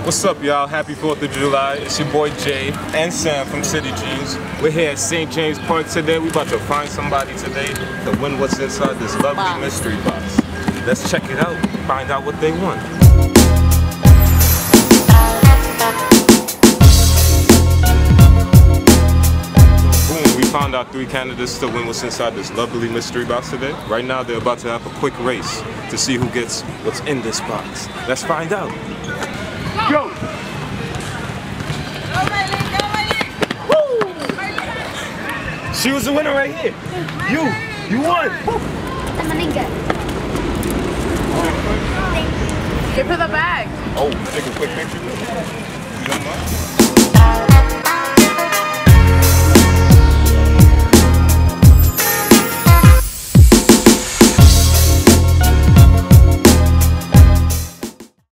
What's up, y'all? Happy 4th of July. It's your boy Jay and Sam from City Jeans. We're here at St. James Park today. We're about to find somebody today to win what's inside this lovely mystery box. Let's check it out, find out what they won. Boom, we found our 3 candidates to win what's inside this lovely mystery box today. Right now, they're about to have a quick race to see who gets what's in this box. Let's find out. Go! Go, Miley! Go, Miley! Woo! She was the winner right here. You won! The Maninga. Give her the bag. Oh, take a quick picture. You don't mind?